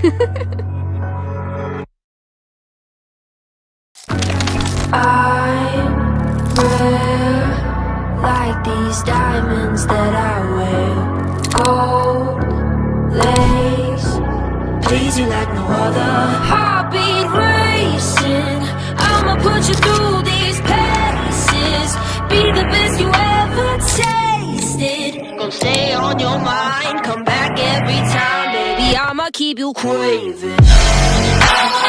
I'm rare, like these diamonds that I wear. Gold lace, please you like no other. Heartbeat racing, I'ma put you through these paces. Be the best you ever tasted. Gonna stay on your mind, come back every time, baby. I'ma keep you craving.